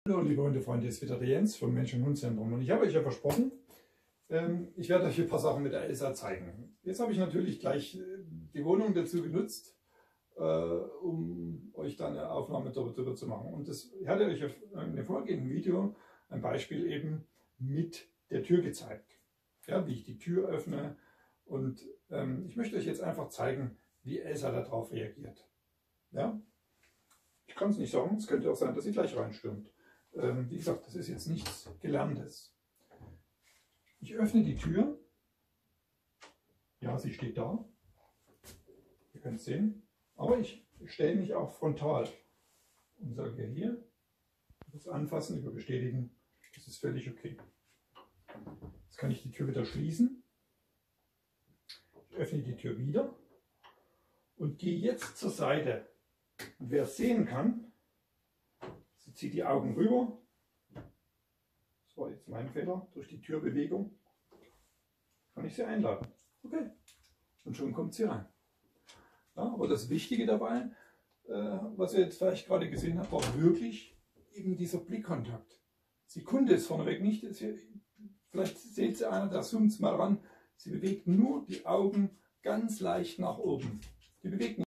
Hallo liebe Hundefreunde, hier ist wieder der Jens vom Mensch-und-Hund-Zentrum und ich habe euch ja versprochen, ich werde euch ein paar Sachen mit der Elsa zeigen. Jetzt habe ich natürlich gleich die Wohnung dazu genutzt, um euch da eine Aufnahme darüber zu machen. Und das hatte euch in einem vorgehenden Video ein Beispiel eben mit der Tür gezeigt, ja, wie ich die Tür öffne, und ich möchte euch jetzt einfach zeigen, wie Elsa darauf reagiert. Ja? Ich kann es nicht sagen, es könnte auch sein, dass sie gleich reinstürmt. Wie gesagt, das ist jetzt nichts Gelerntes. Ich öffne die Tür. Ja, sie steht da. Ihr könnt es sehen. Aber ich stelle mich auch frontal und sage hier, das Anfassen, über Bestätigen, das ist völlig okay. Jetzt kann ich die Tür wieder schließen. Ich öffne die Tür wieder und gehe jetzt zur Seite. Und wer es sehen kann, sie zieht die Augen rüber. Das war jetzt mein Fehler. Durch die Türbewegung kann ich sie einladen. Okay. Und schon kommt sie rein. Ja, aber das Wichtige dabei, was ihr jetzt vielleicht gerade gesehen habt, war wirklich eben dieser Blickkontakt. Sekunde ist vorneweg nicht. Vielleicht seht ihr einer, der zoomt mal ran. Sie bewegt nur die Augen ganz leicht nach oben. Die bewegt